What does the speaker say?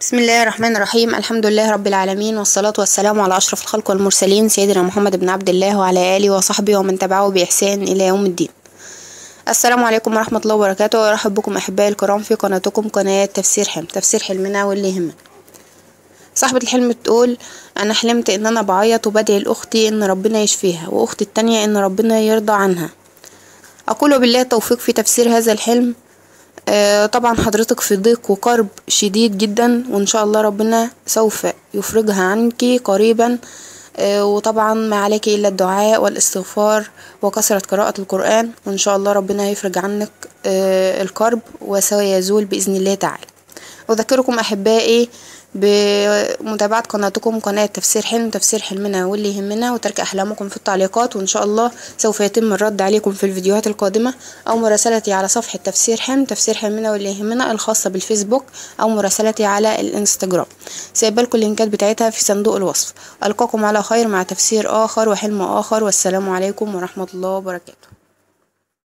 بسم الله الرحمن الرحيم. الحمد لله رب العالمين، والصلاة والسلام على أشرف الخلق والمرسلين سيدنا محمد بن عبد الله وعلى آله وصحبه ومن تبعه بإحسان إلى يوم الدين. السلام عليكم ورحمة الله وبركاته، وأرحب بكم أحبائي الكرام في قناتكم قناة تفسير حلم، تفسير حلمنا واللي يهمنا. صاحبة الحلم بتقول: أنا حلمت إن أنا بعيط وبدعي لأختي إن ربنا يشفيها، وأختي التانية إن ربنا يرضى عنها. أقول بالله التوفيق في تفسير هذا الحلم. طبعا حضرتك في ضيق وكرب شديد جدا، وان شاء الله ربنا سوف يفرجها عنك قريبا. وطبعا ما عليك الا الدعاء والاستغفار وكثرة قراءة القرآن، وان شاء الله ربنا يفرج عنك الكرب وسيزول بإذن الله تعالى. أذكركم أحبائي بمتابعة قناتكم قناة تفسير حلم، تفسير حلمنا واللي يهمنا، وترك أحلامكم في التعليقات، وإن شاء الله سوف يتم الرد عليكم في الفيديوهات القادمة، أو مراسلتي على صفحة تفسير حلم، تفسير حلمنا واللي يهمنا الخاصة بالفيسبوك، أو مراسلتي على الانستجرام. سايبالكم اللينكات بتاعتها في صندوق الوصف. ألقاكم على خير مع تفسير آخر وحلم آخر، والسلام عليكم ورحمة الله وبركاته.